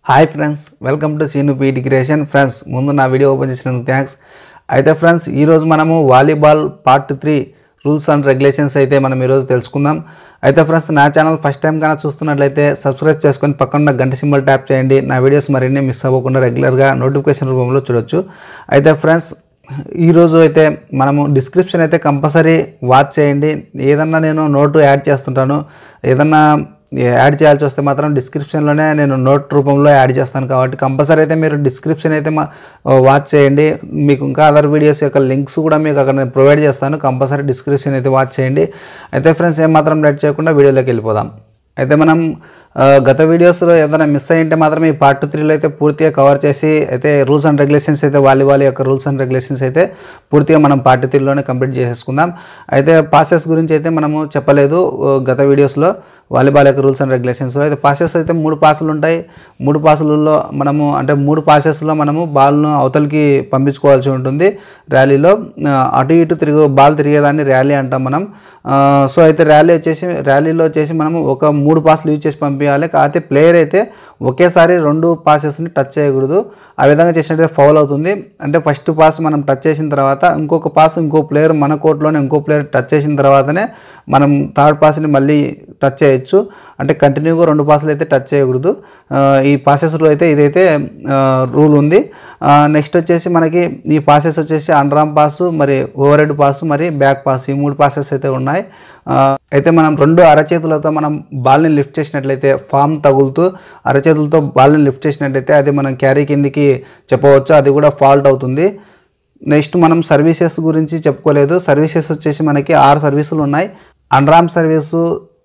Hi friends, welcome to SRINU PET CREATIONS. Friends, ముందు నా video open చేసినందుకు thanks. అయితే ఫ్రెండ్స్, ఈరోజు మనము volleyball part 3 rules and regulations అయితే మనం ఈరోజు తెలుసుకుందాం. అయితే ఫ్రెండ్స్, నా ఛానల్ ఫస్ట్ టైం కన్నా చూస్తున్నట్లయితే సబ్స్క్రైబ్ చేసుకొని పక్కన గంట సింబల్ ట్యాప్ చేయండి. నా వీడియోస్ మరిన్ని మిస్ అవ్వకుండా రెగ్యులర్గా నోటిఫికేషన్ రూపంలో చూడొచ్చు. అయితే ఫ్రెండ్స్, ఈరోజు అయితే మనము డిస్క్రిప్షన్ అయితే కంపల్సరీ వాచ్ చేయండి. ఏదన్నా నేను నోటు యాడ్ చేస్తుంటాను, ఏదన్నా యాడ్ చేయాల్సి వస్తే మాత్రం డిస్క్రిప్షన్లోనే నేను నోట్ రూపంలో యాడ్ చేస్తాను. కాబట్టి కంపల్సరీ అయితే మీరు డిస్క్రిప్షన్ అయితే వాచ్ చేయండి. మీకు ఇంకా అదర్ వీడియోస్ యొక్క లింక్స్ కూడా మీకు అక్కడ నేను ప్రొవైడ్ చేస్తాను. కంపల్సరీ డిస్క్రిప్షన్ అయితే వాచ్ చేయండి. అయితే ఫ్రెండ్స్, ఏమాత్రం లేట్ చేయకుండా వీడియోలోకి వెళ్ళిపోదాం. అయితే మనం గత వీడియోస్లో ఏదైనా మిస్ అయ్యింటే మాత్రం ఈ పార్ట్ 3లో అయితే పూర్తిగా కవర్ చేసి అయితే రూల్స్ అండ్ రెగ్యులేషన్స్ అయితే వాలీబాల్ యొక్క రూల్స్ అండ్ రెగ్యులేషన్స్ అయితే పూర్తిగా మనం పార్ట్ 3లోనే కంప్లీట్ చేసేసుకుందాం. అయితే పాసెస్ గురించి అయితే మనము చెప్పలేదు గత వీడియోస్లో. వాలీబాల్ యొక్క రూల్స్ అండ్ రెగ్యులేషన్స్లో అయితే పాసెస్ అయితే 3 పాసులు ఉంటాయి. 3 పాసులలో మనము అంటే 3 పాసెస్లో మనము బాల్ను అవతలికి పంపించుకోవాల్సి ఉంటుంది. ర్యాలీలో అటు ఇటు బాల్ తిరిగేదాన్ని ర్యాలీ అంటాం మనం. సో అయితే ర్యాలీలో వచ్చేసి మనము ఒక 3 పాసులు యూజ్ చేసి పంపించాలి. కాకపోతే ప్లేయర్ అయితే ఒకేసారి 2 పాసెస్ని టచ్ చేయకూడదు. ఆ విధంగా చేసినట్టయితే ఫౌల్ అవుతుంది. అంటే ఫస్ట్ పాస్ మనం టచ్ చేసిన తర్వాత ఇంకొక పాస్ ఇంకో ప్లేయర్ మన కోర్టులోనే ఇంకో ప్లేయర్ టచ్ చేసిన తర్వాతనే మనం థర్డ్ పాస్ని మళ్ళీ టచ్ చేయొచ్చు. అంటే కంటిన్యూగా 2 పాసులు అయితే టచ్ చేయకూడదు. ఈ పాసెస్లో అయితే ఇదైతే రూల్ ఉంది. నెక్స్ట్ వచ్చేసి మనకి ఈ పాసెస్ వచ్చేసి అండర్ ఆర్మ్ పాసు, మరి ఓవర్ హెడ్ పాసు, మరి బ్యాక్ పాస్, ఈ 3 పాసెస్ అయితే ఉన్నాయి. అయితే మనం 2 అరచేతులతో మనం బాల్ని లిఫ్ట్ చేసినట్లయితే, ఫామ్ తగులుతూ అరచేతులతో బాల్ని లిఫ్ట్ చేసినట్లయితే అది మనం క్యారీ కిందికి చెప్పవచ్చు. అది కూడా ఫాల్ట్ అవుతుంది. నెక్స్ట్ మనం సర్వీసెస్ గురించి చెప్పుకోలేదు. సర్వీసెస్ వచ్చేసి మనకి 6 సర్వీసులు ఉన్నాయి. Under arm service,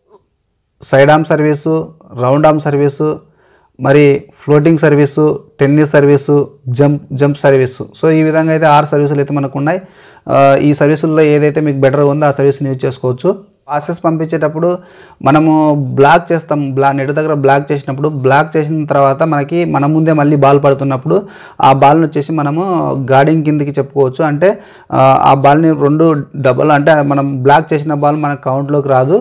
side arm service, round arm service, మరి floating service, tennis service, jump service. So ఈ విధంగా అయితే 6 సర్వీసులు అయితే మనకు ఉన్నాయి. ఈ సర్వీసుల్లో ఏదైతే మీకు బెటర్ ఉందో ఆ సర్వీస్ని యూజ్ చేసుకోవచ్చు. పాసెస్ పంపించేటప్పుడు మనము బ్లాక్ చేస్తాం. నెట్ దగ్గర బ్లాక్ చేసినప్పుడు, బ్లాక్ చేసిన తర్వాత మనకి మన ముందే మళ్ళీ బాల్ పడుతున్నప్పుడు ఆ బాల్ని వచ్చేసి మనము గార్డింగ్ కిందకి చెప్పుకోవచ్చు. అంటే ఆ బాల్ని 2 డబల్, అంటే మనం బ్లాక్ చేసిన బాల్ మన కౌంట్లోకి రాదు.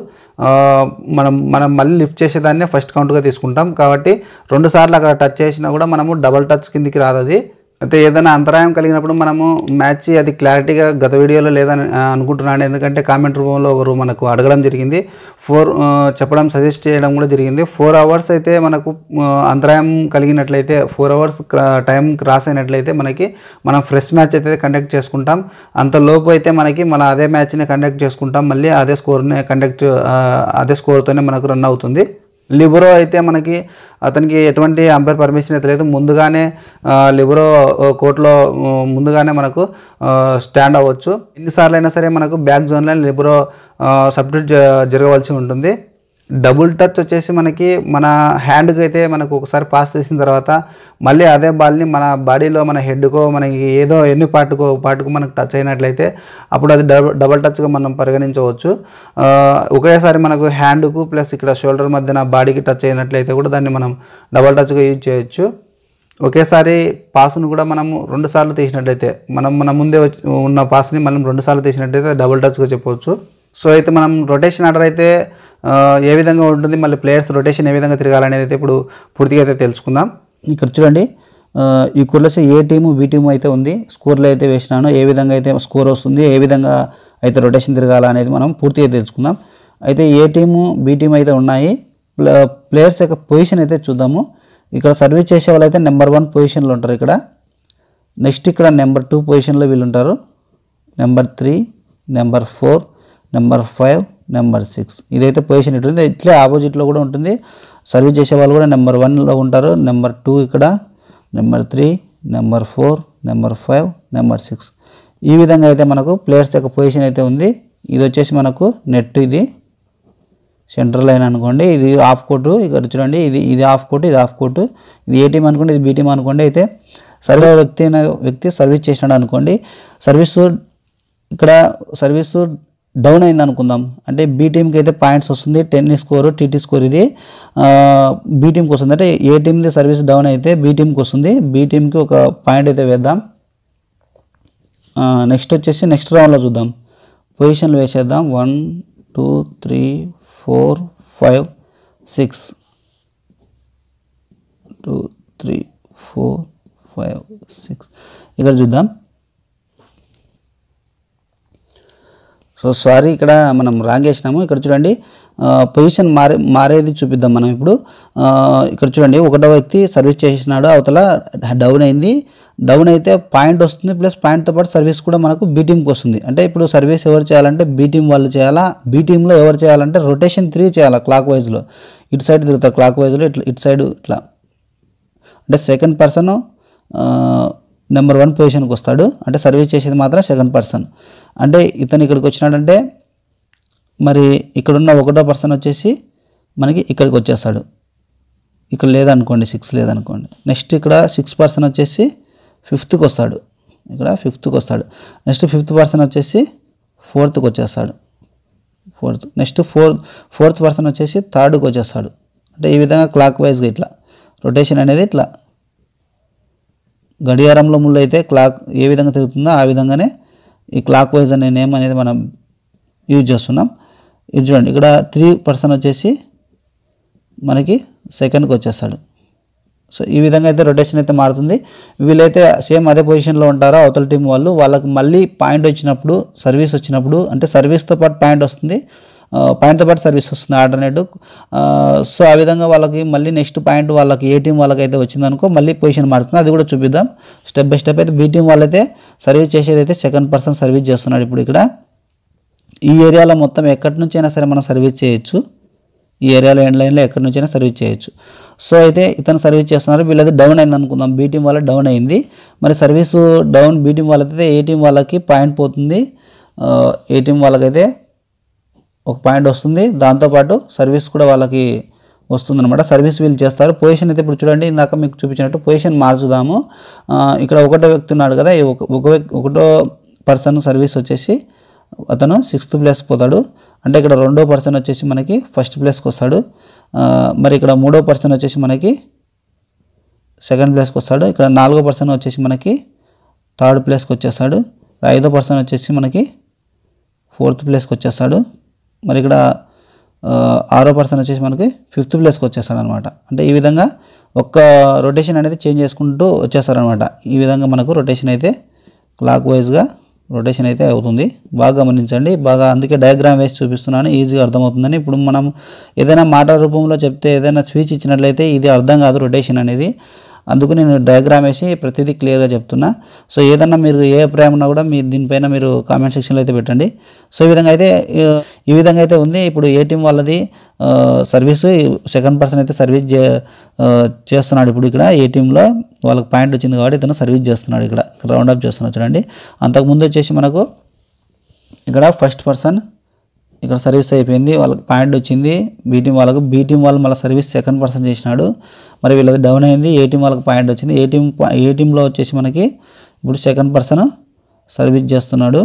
మనం మళ్ళీ లిఫ్ట్ చేసేదాన్ని ఫస్ట్ కౌంట్గా తీసుకుంటాం. కాబట్టి 2 సార్లు అక్కడ టచ్ చేసినా కూడా మనము డబల్ టచ్ కిందికి రాదు అది. అయితే ఏదైనా అంతరాయం కలిగినప్పుడు మనము మ్యాచ్ అది క్లారిటీగా గత వీడియోలో లేదని అనుకుంటున్నాను. ఎందుకంటే కామెంట్ రూపంలో ఒకరు మనకు అడగడం జరిగింది, చెప్పడం సజెస్ట్ చేయడం కూడా జరిగింది. 4 అవర్స్ అయితే మనకు అంతరాయం కలిగినట్లయితే, 4 అవర్స్ టైం క్రాస్ అయినట్లయితే మనం ఫ్రెష్ మ్యాచ్ అయితే కండక్ట్ చేసుకుంటాం. అంతలోపు అయితే మన అదే మ్యాచ్ని కండక్ట్ చేసుకుంటాం. మళ్ళీ అదే స్కోర్తోనే మనకు రన్ అవుతుంది. లిబరో అయితే అతనికి ఎటువంటి అంపైర్ పర్మిషన్ అయితే లేదు. ముందుగానే లిబరో కోర్టులో ముందుగానే మనకు స్టాండ్ అవ్వచ్చు. ఎన్నిసార్లు అయినా సరే మనకు బ్యాక్ జోన్లో లిబరో సబ్స్టిట్యూట్ జరగవలసి ఉంటుంది. డబుల్ టచ్ వచ్చేసి మన హ్యాండ్కి అయితే మనకు ఒకసారి పాస్ చేసిన తర్వాత మళ్ళీ అదే బాల్ని మన బాడీలో, మన హెడ్కో, మనకి ఏదో ఎన్ని పార్టుకు మనకు టచ్ అయినట్లయితే అప్పుడు అది డబుల్ టచ్గా మనం పరిగణించవచ్చు. ఒకేసారి మనకు హ్యాండ్కు ప్లస్ ఇక్కడ షోల్డర్ మధ్యన బాడీకి టచ్ అయినట్లయితే కూడా దాన్ని మనం డబుల్ టచ్గా యూజ్ చేయొచ్చు. ఒకేసారి పాస్ను కూడా మనము 2 సార్లు తీసినట్లయితే, మన ముందే ఉన్న పాస్ని మనం 2 సార్లు తీసినట్లయితే డబుల్ టచ్గా చెప్పవచ్చు. సో అయితే మనం రొటేషన్ ఆర్డర్ అయితే ఏ విధంగా ఉంటుంది, మళ్ళీ ప్లేయర్స్ రొటేషన్ ఏ విధంగా తిరగాలనేది అయితే ఇప్పుడు పూర్తిగా అయితే తెలుసుకుందాం. ఇక్కడ చూడండి, ఈ కోర్టులో ఏ టీము బి టీము అయితే ఉంది. స్కోర్లో అయితే వేసినాను, ఏ విధంగా అయితే స్కోర్ వస్తుంది, ఏ విధంగా అయితే రొటేషన్ తిరగాలనేది మనం పూర్తిగా తెలుసుకుందాం. అయితే ఏ టీము బి టీము అయితే ఉన్నాయి. ప్లేయర్స్ యొక్క పొజిషన్ అయితే చూద్దాము. ఇక్కడ సర్వీస్ చేసే వాళ్ళు అయితే నెంబర్ 1 పొజిషన్లో ఉంటారు ఇక్కడ. నెక్స్ట్ ఇక్కడ నెంబర్ 2 పొజిషన్లో వీళ్ళు ఉంటారు. Number 3, number 4, number 5, number 6. ఇదైతే పొజిషన్ ఉంటుంది. ఇట్లే ఆపోజిట్లో కూడా ఉంటుంది. సర్వీస్ చేసే వాళ్ళు కూడా నెంబర్ 1లో ఉంటారు. నెంబర్ 2 ఇక్కడ, నెంబర్ 3, నెంబర్ 4, నెంబర్ 5, నెంబర్ 6. ఈ విధంగా అయితే మనకు ప్లేయర్స్ యొక్క పొజిషన్ అయితే ఉంది. ఇది వచ్చేసి మనకు నెట్, ఇది సెంట్రల్ లైన్ అనుకోండి. ఇది హాఫ్ కోర్టు. ఇక్కడ చూడండి, ఇది హాఫ్ కోర్టు, ఇది హాఫ్ కోర్టు. ఇది ఏ టీం అనుకోండి, ఇది బి టీం అనుకోండి. అయితే వ్యక్తి సర్వీస్ చేసినాడు అనుకోండి. ఇక్కడ సర్వీసు డౌన్ అయింది అనుకుందాం. అంటే బి టీంకి అయితే పాయింట్స్ వస్తుంది, టెన్నిస్ స్కోరు, టీటీ స్కోర్. ఇది బి టీంకి వస్తుంది. అంటే ఏ టీంది సర్వీస్ డౌన్ అయితే బి టీంకి వస్తుంది. బి టీంకి ఒక పాయింట్ అయితే వేద్దాం. నెక్స్ట్ వచ్చేసి నెక్స్ట్ రౌండ్లో చూద్దాం. పొజిషన్లు వేసేద్దాం. 1 2 3 4 5 6 2 6 ఇక్కడ చూద్దాం. సో సారీ ఇక్కడ మనం రాంగ్ వేసినాము. ఇక్కడ చూడండి పొజిషన్ మారేది చూపిద్దాం మనం ఇప్పుడు. ఇక్కడ చూడండి ఒకటో వ్యక్తి సర్వీస్ చేసినాడు, అవతల డౌన్ అయింది. డౌన్ అయితే పాయింట్ వస్తుంది, ప్లస్ పాయింట్తో పాటు సర్వీస్ కూడా మనకు బీ టీంకి వస్తుంది. అంటే ఇప్పుడు సర్వీస్ ఎవరు చేయాలంటే బీ టీం వాళ్ళు చేయాలా. బీ టీంలో ఎవరు చేయాలంటే రొటేషన్ 3 చేయాలా క్లాక్ వైజ్లో. ఇటు సైడ్ తిరుగుతారు క్లాక్ వైజ్లో, ఇటు సైడ్ ఇట్లా. అంటే సెకండ్ పర్సన్ నెంబర్ 1 పొజిషన్కి వస్తాడు. అంటే సర్వీస్ చేసేది మాత్రం సెకండ్ పర్సన్. అంటే ఇతను ఇక్కడికి వచ్చినాడంటే మరి ఇక్కడున్న ఒకటో పర్సన్ వచ్చేసి మనకి ఇక్కడికి వచ్చేస్తాడు. ఇక్కడ లేదనుకోండి, 6 లేదనుకోండి. నెక్స్ట్ ఇక్కడ 6 పర్సన్ వచ్చేసి 5th వస్తాడు. ఇక్కడ 5th వస్తాడు. నెక్స్ట్ 5th పర్సన్ వచ్చేసి 4th వచ్చేస్తాడు. 4th. నెక్స్ట్ 4th పర్సన్ వచ్చేసి 3rd వచ్చేస్తాడు. అంటే ఈ విధంగా క్లాక్ వైజ్గా ఇట్లా రొటేషన్ అనేది ఇట్లా గడియారంలో ముళ్ళు అయితే క్లాక్ ఏ విధంగా తిరుగుతుందో ఆ విధంగానే ఈ క్లాక్ వైజ్ అనే నేమ్ అనేది మనం యూజ్ చేస్తున్నాం. ఇది చూడండి ఇక్కడ 3 పర్సన్ వచ్చేసి మనకి సెకండ్కి వచ్చేస్తాడు. సో ఈ విధంగా అయితే రొటేషన్ అయితే మారుతుంది. వీళ్ళైతే సేమ్ అదే పొజిషన్లో ఉంటారో అవతల టీం వాళ్ళు, వాళ్ళకి మళ్ళీ పాయింట్ వచ్చినప్పుడు సర్వీస్ వచ్చినప్పుడు, అంటే సర్వీస్తో పాటు పాయింట్ వస్తుంది, పాయింట్తో పాటు సర్వీస్ వస్తుంది ఆల్టర్నేటివ్. సో ఆ విధంగా వాళ్ళకి మళ్ళీ నెక్స్ట్ పాయింట్ వాళ్ళకి ఏ టీం వాళ్ళకైతే వచ్చిందనుకో మళ్ళీ పొజిషన్ మారుతుంది. అది కూడా చూపిద్దాం స్టెప్ బై స్టెప్. అయితే బీ టీం వాళ్ళైతే సర్వీస్ చేసేది అయితే సెకండ్ పర్సన్ సర్వీస్ చేస్తున్నాడు. ఇప్పుడు ఇక్కడ ఈ ఏరియాలో మొత్తం ఎక్కడి నుంచి అయినా సరే మనం సర్వీస్ చేయొచ్చు. ఈ ఏరియాలో ఎండ్ లైన్లో ఎక్కడి నుంచైనా సర్వీస్ చేయొచ్చు. సో అయితే ఇతను సర్వీస్ చేస్తున్నారు. వీళ్ళది డౌన్ అయింది అనుకుందాం, బీ టీం వాళ్ళ డౌన్ అయింది. మరి సర్వీసు డౌన్ బీ టీం వాళ్ళకైతే ఏ టీం వాళ్ళకి పాయింట్ పోతుంది, ఏ టీం వాళ్ళకైతే ఒక పాయింట్ వస్తుంది. దాంతోపాటు సర్వీస్ కూడా వాళ్ళకి వస్తుందన్నమాట. సర్వీస్ వీళ్ళు చేస్తారు. పొజిషన్ అయితే ఇప్పుడు చూడండి ఇందాక మీకు చూపించినట్టు పొజిషన్ మార్చుదాము. ఇక్కడ ఒకటో వ్యక్తి ఉన్నాడు కదా, ఒకటో పర్సన్ సర్వీస్ వచ్చేసి అతను 6th ప్లేస్కి పోతాడు. అంటే ఇక్కడ రెండో పర్సన్ వచ్చేసి మనకి 1st ప్లేస్కి వస్తాడు. మరి ఇక్కడ మూడో పర్సన్ వచ్చేసి మనకి 2nd ప్లేస్కి వస్తాడు. ఇక్కడ 4వ పర్సన్ వచ్చేసి మనకి 3rd ప్లేస్కి వచ్చేస్తాడు. 5వ పర్సన్ వచ్చేసి మనకి 4th ప్లేస్కి వచ్చేస్తాడు. మరి ఇక్కడ 6వ పర్సన్ వచ్చేసి మనకి 5th ప్లేస్కి వచ్చేస్తాడు అనమాట. అంటే ఈ విధంగా ఒక్క రొటేషన్ అనేది చేంజ్ చేసుకుంటూ వచ్చేస్తారనమాట. ఈ విధంగా మనకు రొటేషన్ అయితే క్లాక్ వైజ్గా రొటేషన్ అయితే అవుతుంది. బాగా గమనించండి, బాగా అందుకే డయాగ్రామ్ వేసి చూపిస్తున్నాను, ఈజీగా అర్థమవుతుందని. ఇప్పుడు మనం ఏదైనా మాట రూపంలో చెప్తే ఏదైనా స్పీచ్ ఇచ్చినట్లయితే ఇది అర్థం కాదు రొటేషన్ అనేది. అందుకు నేను డయాగ్రామ్ వేసి ప్రతిదీ క్లియర్గా చెప్తున్నా. సో ఏదన్నా మీరు ఏ అభిప్రాయం ఉన్నా కూడా మీరు దీనిపైన మీరు కామెంట్ సెక్షన్లో అయితే పెట్టండి. సో ఈ విధంగా అయితే ఉంది. ఇప్పుడు ఏ టీం వాళ్ళది సర్వీసు సెకండ్ పర్సన్ అయితే సర్వీస్ చేస్తున్నాడు. ఇప్పుడు ఇక్కడ ఏ టీంలో వాళ్ళకి పాయింట్ వచ్చింది కాబట్టి ఇతను సర్వీస్ చేస్తున్నాడు. ఇక్కడ రౌండ్ అప్ చేస్తున్నాడు చూడండి. అంతకుముందు వచ్చేసి మనకు ఇక్కడ ఫస్ట్ పర్సన్ ఇక్కడ సర్వీస్ అయిపోయింది, వాళ్ళకి పాయింట్ వచ్చింది బీ టీం వాళ్ళకు. బీ టీం వాళ్ళు మళ్ళీ సర్వీస్ సెకండ్ పర్సన్ చేసినాడు. మరి వీళ్ళది డౌన్ అయింది, ఏ టీం వాళ్ళకి పాయింట్ వచ్చింది. ఏ టీంలో వచ్చేసి మనకి ఇప్పుడు సెకండ్ పర్సన్ సర్వీస్ చేస్తున్నాడు.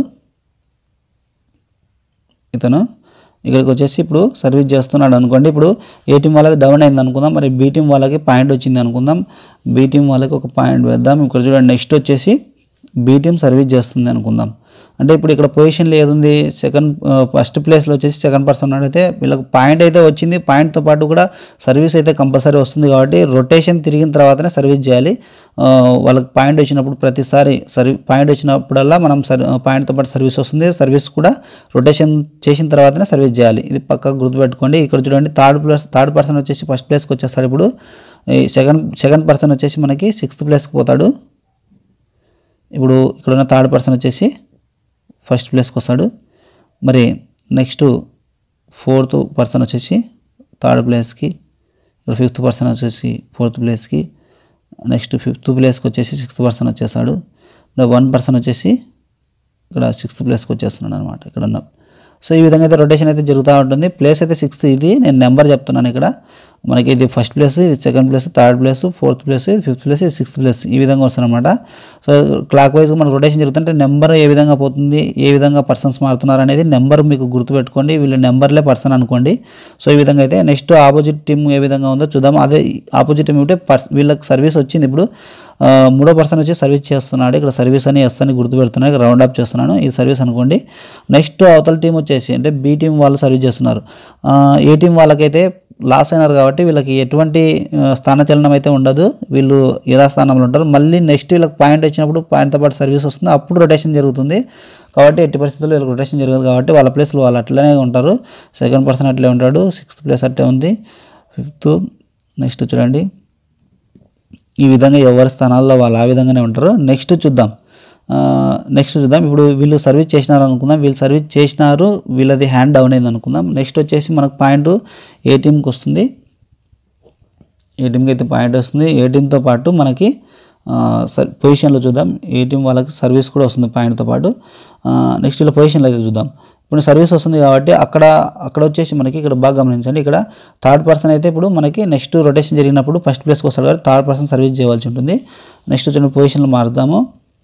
ఇతను ఇక్కడికి వచ్చేసి ఇప్పుడు సర్వీస్ చేస్తున్నాడు అనుకోండి. ఇప్పుడు ఏ టీం వాళ్ళది డౌన్ అయింది అనుకుందాం, మరి బీ టీం వాళ్ళకి పాయింట్ వచ్చింది అనుకుందాం. బీ టీం వాళ్ళకి ఒక పాయింట్ వేద్దాం. ఇక్కడ చూడండి నెక్స్ట్ వచ్చేసి బీ టీం సర్వీస్ చేస్తుంది అనుకుందాం. అంటే ఇప్పుడు ఇక్కడ పొజిషన్లో ఏదుంది, ఫస్ట్ ప్లేస్లో వచ్చేసి సెకండ్ పర్సన్ అయితే వీళ్ళకి పాయింట్ అయితే వచ్చింది. పాయింట్తో పాటు కూడా సర్వీస్ అయితే కంపల్సరీ వస్తుంది కాబట్టి రొటేషన్ తిరిగిన తర్వాతనే సర్వీస్ చేయాలి. వాళ్ళకి పాయింట్ వచ్చినప్పుడు ప్రతిసారి పాయింట్ వచ్చినప్పుడల్లా మనం పాయింట్తో పాటు సర్వీస్ వస్తుంది. సర్వీస్ కూడా రొటేషన్ చేసిన తర్వాతనే సర్వీస్ చేయాలి. ఇది పక్కకు గుర్తుపెట్టుకోండి. ఇక్కడ చూడండి థర్డ్ పర్సన్ వచ్చేసి ఫస్ట్ ప్లేస్కి వచ్చేస్తాడు. ఇప్పుడు సెకండ్ పర్సన్ వచ్చేసి మనకి 6th ప్లేస్కి పోతాడు. ఇప్పుడు ఇక్కడ ఉన్న థర్డ్ పర్సన్ వచ్చేసి ఫస్ట్ ప్లేస్కి వస్తాడు. మరి నెక్స్ట్ 4th పర్సన్ వచ్చేసి 3rd ప్లేస్కి, ఇక్కడ 5th పర్సన్ వచ్చేసి 4th ప్లేస్కి, నెక్స్ట్ 5th ప్లేస్కి వచ్చేసి 6th పర్సన్ వచ్చేసాడు. 1 పర్సన్ వచ్చేసి ఇక్కడ 6th ప్లేస్కి వచ్చేస్తున్నాడు అనమాట ఇక్కడ ఉన్న. సో ఈ విధంగా అయితే రొటేషన్ అయితే జరుగుతూ ఉంటుంది. ప్లేస్ అయితే 6th, ఇది నేను నెంబర్ చెప్తున్నాను. ఇక్కడ మనకి ఇది ఫస్ట్ ప్లేస్, ఇది second place, 3rd place, 4th place, 5th place, 6th place, ఈ విధంగా వస్తుందన్నమాట. సో క్లాక్ వైజ్గా మన రొటేషన్ జరుగుతుంటే నెంబర్ ఏ విధంగా పోతుంది, ఏ విధంగా పర్సన్స్ మారుతున్నారు అనేది నెంబర్ మీకు గుర్తుపెట్టుకోండి. వీళ్ళ నెంబర్లే పర్సన్ అనుకోండి. సో ఈ విధంగా అయితే నెక్స్ట్ ఆపోజిట్ టీమ్ ఏ విధంగా ఉందో చూద్దాం. అదే ఆపోజిట్ టీమ్ ఉంటే వీళ్ళకి సర్వీస్ వచ్చింది. ఇప్పుడు మూడో పర్సన్ వచ్చి సర్వీస్ చేస్తున్నాడు. ఇక్కడ సర్వీస్ అని ఎస్ అని గుర్తుపెడుతున్నాను, ఇక్కడ రౌండ్ అప్ చేస్తున్నాను, ఈ సర్వీస్ అనుకోండి. నెక్స్ట్ అవతల టీం వచ్చేసి అంటే బీ టీం వాళ్ళు సర్వీస్ చేస్తున్నారు. ఏ టీం వాళ్ళకైతే లాస్ అయినారు కాబట్టి వీళ్ళకి ఎటువంటి స్థానచలనం అయితే ఉండదు, వీళ్ళు యథాస్థానంలో ఉంటారు. మళ్ళీ నెక్స్ట్ వీళ్ళకి పాయింట్ వచ్చినప్పుడు పాయింట్తో పాటు సర్వీస్ వస్తుంది, అప్పుడు రొటేషన్ జరుగుతుంది. కాబట్టి ఎట్టి పరిస్థితుల్లో వీళ్ళకి రొటేషన్ జరగదు కాబట్టి వాళ్ళ ప్లేస్లో వాళ్ళు అట్లనే ఉంటారు. సెకండ్ పర్సన్ అట్లే ఉంటాడు, 6th ప్లేస్ అట్లే ఉంది, 5th. నెక్స్ట్ చూడండి ఈ విధంగా ఎవరి స్థానాల్లో వాళ్ళు ఆ విధంగానే ఉంటారు. నెక్స్ట్ చూద్దాం. ఇప్పుడు వీళ్ళు సర్వీస్ చేసినారు అనుకుందాం, వీళ్ళు సర్వీస్ చేసినారు, వీళ్ళది హ్యాండ్ డౌన్ అయింది అనుకుందాం. నెక్స్ట్ వచ్చేసి మనకు పాయింట్ ఏ టీంకి వస్తుంది, ఏ టీంకి అయితే పాయింట్ వస్తుంది. ఏ టీంతో పాటు మనకి పొజిషన్లో చూద్దాం, ఏ టీం వాళ్ళకి సర్వీస్ కూడా వస్తుంది పాయింట్తో పాటు. నెక్స్ట్ వీళ్ళ పొజిషన్లో అయితే చూద్దాం. ఇప్పుడు సర్వీస్ వస్తుంది కాబట్టి అక్కడ వచ్చేసి మనకి ఇక్కడ బాగా గమనించండి, ఇక్కడ థర్డ్ పర్సన్ అయితే ఇప్పుడు మనకి నెక్స్ట్ రొటేషన్ జరిగినప్పుడు ఫస్ట్ ప్లేస్కి వస్తాడు కాబట్టి థర్డ్ పర్సన్ సర్వీస్ చేయవలసి ఉంటుంది. నెక్స్ట్ వచ్చిన పొజిషన్లో మారుద్దాము,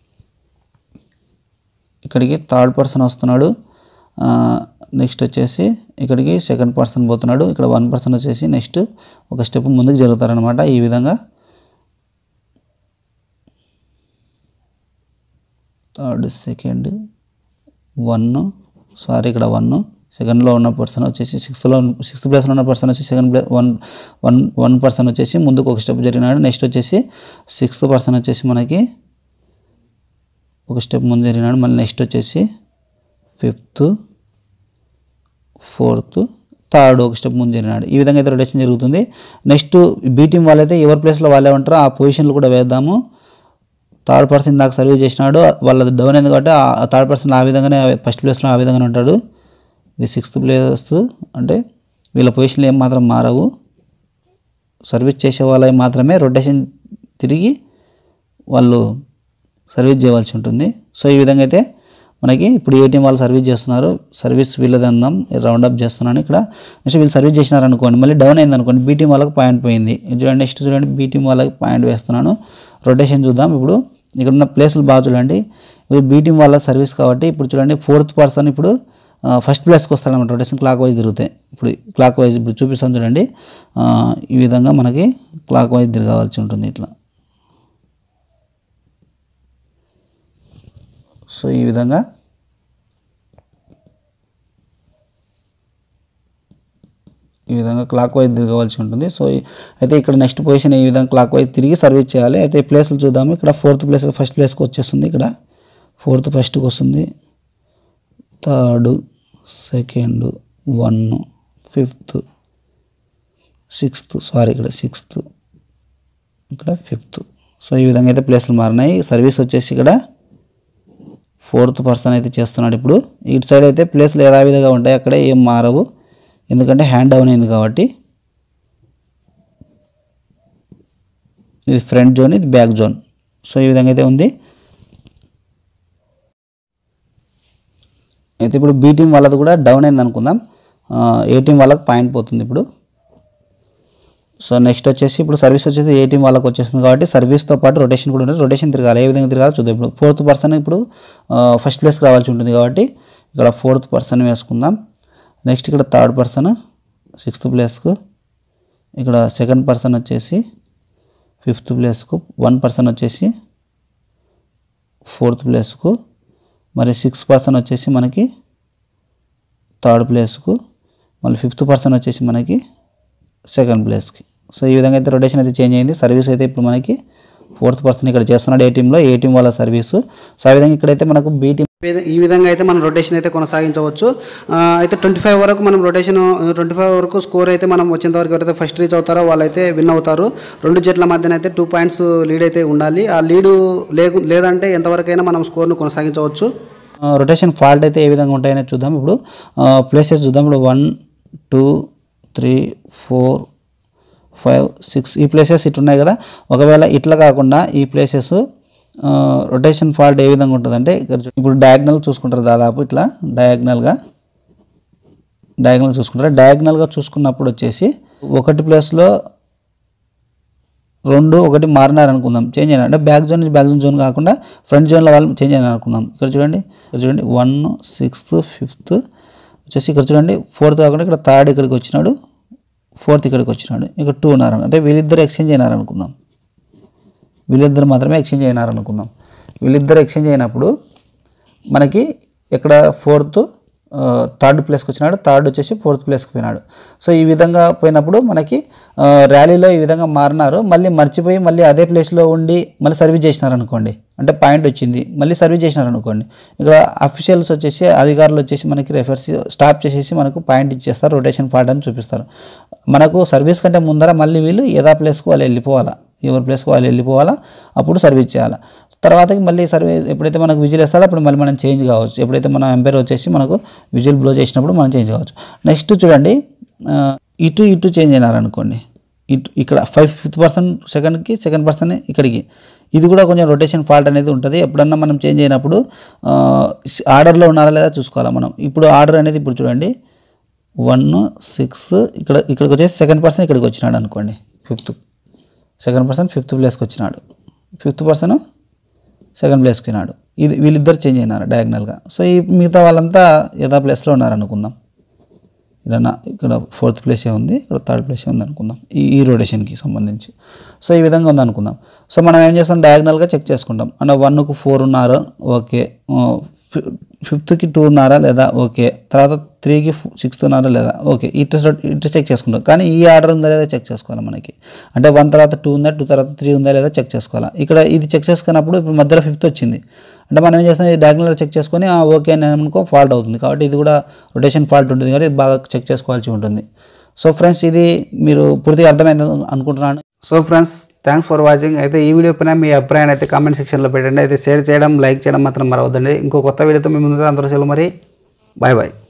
ఇక్కడికి థర్డ్ పర్సన్ వస్తున్నాడు. నెక్స్ట్ వచ్చేసి ఇక్కడికి సెకండ్ పర్సన్ పోతున్నాడు, ఇక్కడ 1 పర్సన్ వచ్చేసి నెక్స్ట్ ఒక స్టెప్ ముందుకు జరుగుతారనమాట. ఈ విధంగా థర్డ్ సెకండ్ 1, ఇక్కడ 1, సెకండ్లో ఉన్న పర్సన్ వచ్చేసి 6th ప్లేస్లో ఉన్న పర్సన్ వచ్చి సెకండ్ ప్లేస్ 1 పర్సన్ వచ్చేసి ముందుకు ఒక స్టెప్ జరిగినాడు. నెక్స్ట్ వచ్చేసి 6th పర్సన్ వచ్చేసి మనకి ఒక స్టెప్ ముందు జరిగినాడు. మళ్ళీ నెక్స్ట్ వచ్చేసి 5th, 4th, 3rd ఒక స్టెప్ ముందు జరిగినాడు. ఈ విధంగా అయితే రొటేషన్ జరుగుతుంది. నెక్స్ట్ బీ టీం వాళ్ళైతే ఎవరి ప్లేస్లో వాళ్ళే ఉంటారో ఆ పొజిషన్లు కూడా వేద్దాము. థర్డ్ పర్సన్ దాకా సర్వీస్ చేసినాడు, వాళ్ళది డౌన్ అయింది కాబట్టి ఆ థర్డ్ పర్సన్ ఆ విధంగానే ఫస్ట్ ప్లేస్లో ఆ విధంగానే ఉంటాడు. ఇది 6th ప్లేస్, అంటే వీళ్ళ పొజిషన్లు ఏం మాత్రం మారవు, సర్వీస్ చేసే వాళ్ళవి మాత్రమే రొటేషన్ తిరిగి వాళ్ళు సర్వీస్ చేయవలసి ఉంటుంది. సో ఈ విధంగా అయితే మనకి ఇప్పుడు ఏ టీం వాళ్ళు సర్వీస్ చేస్తున్నారు, సర్వీస్ వీళ్ళది అందాం, రౌండ్ అప్ చేస్తున్నాను ఇక్కడ. నెక్స్ట్ వీళ్ళు సర్వీస్ చేసినారు అనుకోండి, మళ్ళీ డౌన్ అయింది అనుకోండి, బీ టీం వాళ్ళకి పాయింట్ పోయింది. చూడండి నెక్స్ట్ చూడండి బీ టీం వాళ్ళకి పాయింట్ వేస్తున్నాను. రొటేషన్ చూద్దాం. ఇప్పుడు ఇక్కడ ఉన్న ప్లేసులు బాగా చూడండి, ఇప్పుడు బీ టీం వాళ్ళ సర్వీస్ కాబట్టి ఇప్పుడు చూడండి 4th పర్సన్ ఇప్పుడు ఫస్ట్ ప్లేస్కి వస్తాడన్నమాట. రొటేషన్ క్లాక్ వైజ్ తిరుగుతాయి. ఇప్పుడు క్లాక్ వైజ్ ఇప్పుడు చూపిస్తాను చూడండి, ఈ విధంగా మనకి క్లాక్ వైజ్ తిరగవలసి ఉంటుంది ఇట్లా. సో ఈ విధంగా క్లాక్ వైజ్ తిరగవలసి ఉంటుంది. సో అయితే ఇక్కడ నెక్స్ట్ పొజిషన్ ఈ విధంగా క్లాక్ వైజ్ తిరిగి సర్వీస్ చేయాలి. అయితే ప్లేసులు చూద్దాము. ఇక్కడ 4th ప్లేస్ ఫస్ట్ ప్లేస్కి వచ్చేస్తుంది, ఇక్కడ 4th ఫస్ట్కి వస్తుంది, 3rd, 2nd, 1, 5th, 6th, ఇక్కడ 6th, ఇక్కడ 5th. సో ఈ విధంగా అయితే ప్లేసులు మారినాయి. సర్వీస్ వచ్చేసి ఇక్కడ 4th పర్సన్ అయితే చేస్తున్నాడు. ఇప్పుడు ఇటు సైడ్ అయితే ప్లేస్లు యథావిధిగా ఉంటాయి, అక్కడ ఏం మారవు, ఎందుకంటే హ్యాండ్ డౌన్ అయింది కాబట్టి. ఇది ఫ్రంట్ జోన్, ఇది బ్యాక్ జోన్. సో ఈ విధంగా అయితే ఉంది. అయితే ఇప్పుడు బీ టీం వాళ్ళది కూడా డౌన్ అయింది అనుకుందాం, ఏ టీం వాళ్ళకి పాయింట్ పోతుంది ఇప్పుడు. సో నెక్స్ట్ వచ్చేసి ఇప్పుడు సర్వీస్ వచ్చేసి ఏ టీం వాళ్ళకి వచ్చేస్తుంది కాబట్టి సర్వీస్తో పాటు రొటేషన్ కూడా ఉంటుంది. రొటేషన్ తిరగాలి, ఏ విధంగా తిరగాలి చూద్దాం. ఇప్పుడు 4th పర్సన్ ఇప్పుడు ఫస్ట్ ప్లేస్కి రావాల్సి ఉంటుంది కాబట్టి ఇక్కడ 4th పర్సన్ వేసుకుందాం. నెక్స్ట్ ఇక్కడ 3rd పర్సన్ 6th ప్లేస్కు, ఇక్కడ 2nd పర్సన్ వచ్చేసి 5th ప్లేస్కు, 1 పర్సన్ వచ్చేసి 4th ప్లేస్కు, మరి 6th పర్సన్ వచ్చేసి మనకి 3rd ప్లేస్కు, మళ్ళీ 5th పర్సన్ వచ్చేసి మనకి 2nd ప్లేస్కి. సో ఈ విధంగా అయితే రొటేషన్ అయితే చేంజ్ అయింది. సర్వీస్ అయితే ఇప్పుడు మనకి 4th పర్సన్ ఇక్కడ చేస్తున్నాడు ఏ టీంలో, ఏ టీం వాళ్ళ సర్వీసు. సో ఆ విధంగా ఇక్కడైతే మనకు బీ టీం ఈ విధంగా అయితే మనం రొటేషన్ అయితే కొనసాగించవచ్చు. అయితే 25 వరకు మనం రొటేషన్ 25 వరకు స్కోర్ అయితే మనం వచ్చేంత వరకు ఎవరైతే ఫస్ట్ రీచ్ అవుతారో వాళ్ళైతే విన్ అవుతారు. 2 జట్ల మధ్యన అయితే 2 పాయింట్స్ లీడ్ అయితే ఉండాలి. ఆ లీడు లేదంటే ఎంతవరకైనా మనం స్కోర్ను కొనసాగించవచ్చు. రొటేషన్ ఫాల్ట్ అయితే ఏ విధంగా ఉంటాయనే చూద్దాం. ఇప్పుడు ప్లేసెస్ చూద్దాం. ఇప్పుడు 1, 2, 3, 4, 5, 6 ఈ ప్లేసెస్ ఇట్లా ఉన్నాయి కదా. ఒకవేళ ఇట్లా కాకుండా ఈ ప్లేసెస్ రొటేషన్ ఫాల్ట్ ఏ విధంగా ఉంటుందంటే ఇప్పుడు డయాగ్నల్ చూసుకుంటారు, దాదాపు ఇట్లా డయాగ్నల్గా చూసుకుంటారు. డయాగ్నల్గా చూసుకున్నప్పుడు వచ్చేసి 1 ప్లేస్లో 2, 1 మారినారనుకుందాం, చేంజ్ అయినా అంటే బ్యాక్ జోన్ నుంచి బ్యాక్ జోన్ కాకుండా ఫ్రంట్ జోన్లో వాళ్ళు చేంజ్ అయినా అనుకుందాం. ఇక్కడ చూడండి 1, 6th, 5th వచ్చేసి ఇక్కడ చూడండి 4th కాకుండా ఇక్కడ 3rd ఇక్కడికి వచ్చినాడు, 4th ఇక్కడికి వచ్చినాడు, ఇక్కడ 2 ఉన్నారు. అంటే వీళ్ళిద్దరు ఎక్స్చేంజ్ అయినారనుకుందాం, వీళ్ళిద్దరు మాత్రమే ఎక్స్చేంజ్ అయినారనుకుందాం. వీళ్ళిద్దరు ఎక్స్చేంజ్ అయినప్పుడు మనకి ఇక్కడ 4th థర్డ్ ప్లేస్కి వచ్చినాడు, థర్డ్ వచ్చేసి ఫోర్త్ ప్లేస్కి పోయినాడు. సో ఈ విధంగా పోయినప్పుడు మనకి ర్యాలీలో ఈ విధంగా మారినారు. మళ్ళీ మర్చిపోయి మళ్ళీ అదే ప్లేస్లో ఉండి మళ్ళీ సర్వీస్ చేసినారు అనుకోండి, అంటే పాయింట్ వచ్చింది, మళ్ళీ సర్వీస్ చేసినారు అనుకోండి, ఇక్కడ అఫీషియల్స్ వచ్చేసి అధికారులు వచ్చేసి మనకి రెఫర్స్ స్టాప్ చేసేసి మనకు పాయింట్ ఇచ్చేస్తారు, రొటేషన్ పార్ట్ అని చూపిస్తారు. మనకు సర్వీస్ కంటే ముందర మళ్ళీ వీళ్ళు యథా ప్లేస్కు వాళ్ళు వెళ్ళిపోవాలా, ఎవరి ప్లేస్కి వాళ్ళు వెళ్ళిపోవాలా, అప్పుడు సర్వీస్ చేయాలి. తర్వాతకి మళ్ళీ సర్వీస్ ఎప్పుడైతే మనకు విజిల్ వేస్తాడో అప్పుడు మళ్ళీ మనం చేంజ్ కావచ్చు. ఎప్పుడైతే మన ఎంపైర్ వచ్చేసి మనకు విజిల్ బ్లో చేసినప్పుడు మనం చేంజ్ కావచ్చు. నెక్స్ట్ చూడండి, ఇటు చేంజ్ అయినారనుకోండి, ఇక్కడ 5th సెకండ్కి, సెకండ్ పర్సన్ ఇక్కడికి, ఇది కూడా కొంచెం రొటేషన్ ఫాల్ట్ అనేది ఉంటుంది. ఎప్పుడన్నా మనం చేంజ్ అయినప్పుడు ఆర్డర్లో ఉన్నారా లేదా చూసుకోవాలి మనం. ఇప్పుడు ఆర్డర్ అనేది ఇప్పుడు చూడండి 1 6 ఇక్కడికి వచ్చేసి సెకండ్ పర్సన్ ఇక్కడికి వచ్చినాడు అనుకోండి, సెకండ్ పర్సన్ 5th ప్లేస్కి వచ్చినాడు, 5th పర్సన్ సెకండ్ ప్లేస్కి పోయినాడు. ఇది వీళ్ళిద్దరు చేంజ్ అయినారు డయాగ్నల్గా. సో ఈ మిగతా వాళ్ళంతా యథా ప్లేస్లో ఉన్నారు అనుకుందాం. ఇలా ఇక్కడ 4th ప్లేసే ఉంది, ఇక్కడ 3rd ప్లేసే ఉంది అనుకుందాం ఈ రొటేషన్కి సంబంధించి. సో ఈ విధంగా ఉంది అనుకుందాం. సో మనం ఏం చేస్తాం, డయాగ్నల్గా చెక్ చేసుకుంటాం. అంటే 1కు 4 ఉన్నారు, ఓకే, 5th 2 ఉన్నారా లేదా, ఓకే, తర్వాత 3కి 6 ఉన్నారా లేదా, ఓకే, ఇటు చెక్ చేసుకుంటాం. కానీ ఈ ఆర్డర్ ఉందా లేదా చెక్ చేసుకోవాలి మనకి. అంటే 1 తర్వాత 2 ఉందా, 2 తర్వాత 3 ఉందా లేదా చెక్ చేసుకోవాలి. ఇక్కడ ఇది చెక్ చేసుకున్నప్పుడు ఇప్పుడు మధ్యలో 5th వచ్చింది, అంటే మనం ఏం చేస్తాం, ఇది డయాగ్నల్గా చెక్ చేసుకొని ఓకే అని అనుకో ఫాల్ట్ అవుతుంది. కాబట్టి ఇది కూడా రొటేషన్ ఫాల్ట్ ఉంటుంది, కాబట్టి ఇది బాగా చెక్ చేసుకోవాల్సి ఉంటుంది. సో ఫ్రెండ్స్, ఇది మీరు పూర్తిగా అర్థమైంది అనుకుంటున్నాను. So friends, thanks for watching. అయితే ఈ వీడియో పైన మీ అభిప్రాయాన్ని అయితే కామెంట్ సెక్షన్లో పెట్టండి. అయితే షేర్ చేయడం, లైక్ చేయడం మాత్రం మరవద్దండి. ఇంకో కొత్త వీడియోతో మీ ముందు అందరూ సెలవు. మరి బాయ్ బాయ్.